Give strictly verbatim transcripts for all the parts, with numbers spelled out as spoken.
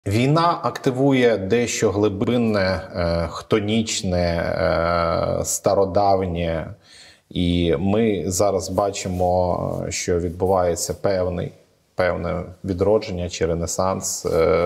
Війна активує дещо глибинне, хтонічне, стародавнє. І ми зараз бачимо, що відбувається певний, певне відродження чи ренесанс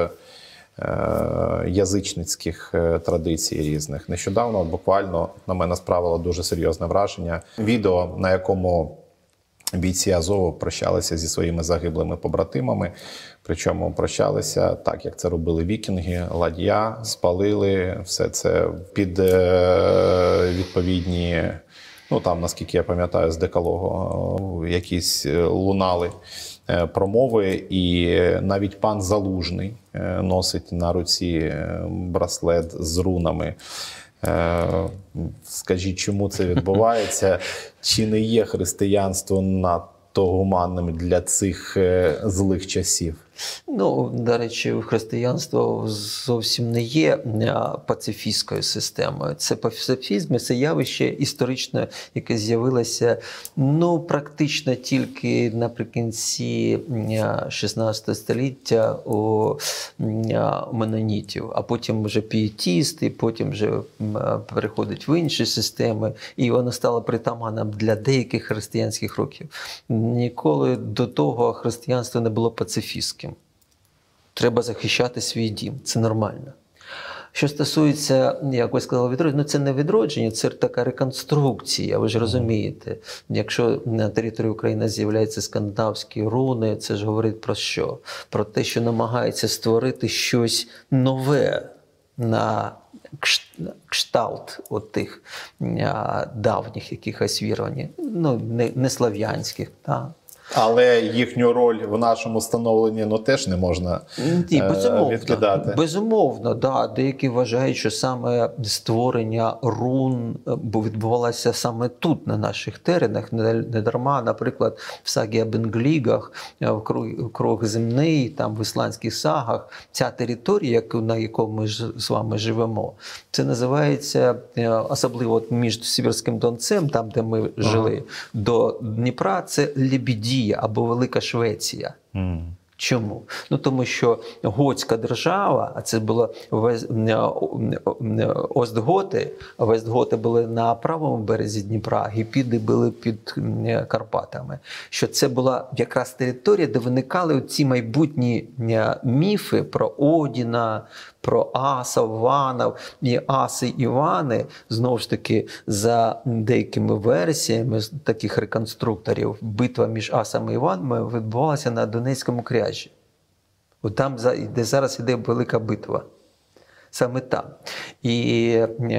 язичницьких традицій різних. Нещодавно, буквально, на мене справило дуже серйозне враження. Відео, на якому бійці Азову прощалися зі своїми загиблими побратимами. Причому прощалися так, як це робили вікінги, ладья, спалили все це під відповідні, ну там, наскільки я пам'ятаю, з декалогу якісь лунали промови. І навіть пан Залужний носить на руці браслет з рунами. Скажіть, чому це відбувається? Чи не є християнство надто гуманним для цих злих часів? Ну, до речі, християнство зовсім не є пацифістською системою. Це пацифізм, це явище історичне, яке з'явилося, ну, практично тільки наприкінці шістнадцятого століття у менонітів, а потім вже пієтісти, потім вже переходить в інші системи, і воно стало притаманним для деяких християнських років. Ніколи до того християнство не було пацифістським. Треба захищати свій дім, це нормально. Що стосується, як ви сказали, відродження, ну це не відродження, це така реконструкція, ви ж розумієте. Якщо на території України з'являються скандинавські руни, це ж говорить про що? Про те, що намагається створити щось нове на кшталт от тих давніх якихось вірувань, ну не, не слав'янських, так. Але їхню роль в нашому становленні, ну, теж не можна Ні, безумовно, відкидати. Безумовно, да. Деякі вважають, що саме створення рун відбувалося саме тут, на наших теренах. Не дарма, наприклад, в сагі Абенглігах, в круг земний, там в ісландських сагах, ця територія, на якій ми з вами живемо, це називається, особливо між Сибірським Донцем, там, де ми жили, ага. до Дніпра, це Лебеді або Велика Швеція. Mm. Чому? Ну, тому що готська держава, а це було Остготи, а Вестготи були на правому березі Дніпра, гепіди були під Карпатами. Що це була якраз територія, де виникали ці майбутні міфи про Одіна, про Аса, Ванов, і Аси Івани, знову ж таки, за деякими версіями таких реконструкторів, битва між Асами і Іванами відбувалася на Донецькому кряжі. От там, де зараз іде велика битва. Саме там. І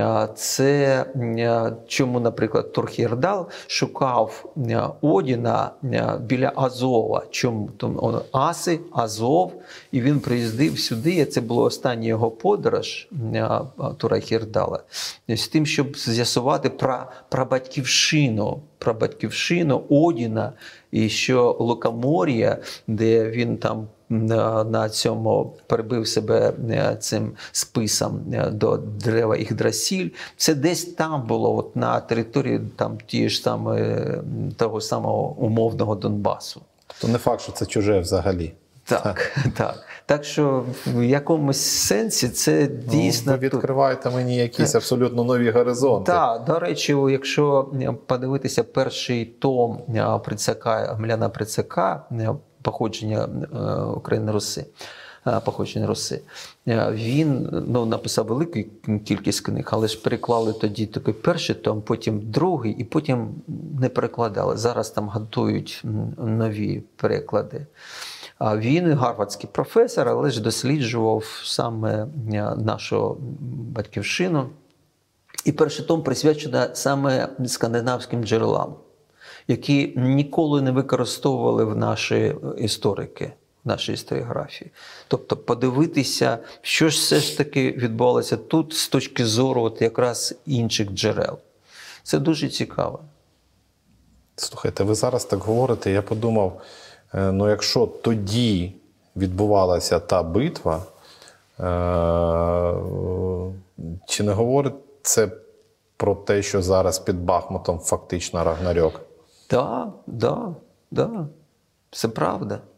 це чому, наприклад, Торхірдал шукав Одіна біля Азова. Чому? Тому Аси, Азов, і він приїздив сюди, і це була остання його подорож Торхірдала, з тим, щоб з'ясувати про, про батьківщину, про батьківщину Одіна, і що Лукомор'я, де він там На, на цьому прибив себе цим списом до дерева Ігдрасіль. Це десь там було, от на території там ті ж саме, того самого умовного Донбасу. То не факт, що це чуже взагалі. Так, так. Так що в якомусь сенсі це дійсно... Ну, ви відкриваєте мені якісь абсолютно нові горизонти. Так, до речі, якщо подивитися перший том Прицака, Омеляна Прицака, походження України Руси, походження Руси. Він, ну, написав велику кількість книг, але ж переклали тоді такий перший том, потім другий, і потім не перекладали. Зараз там готують нові переклади. Він гарвардський професор, але ж досліджував саме нашу батьківщину. І перший том присвячено саме скандинавським джерелам, які ніколи не використовували в наші історики, в нашій історіографії. Тобто подивитися, що ж все ж таки відбувалося тут з точки зору от якраз інших джерел. Це дуже цікаво. Слухайте, ви зараз так говорите, я подумав, ну якщо тоді відбувалася та битва, чи не говорить це про те, що зараз під Бахмутом фактично Рагнарьок? Так, так, так. Це правда.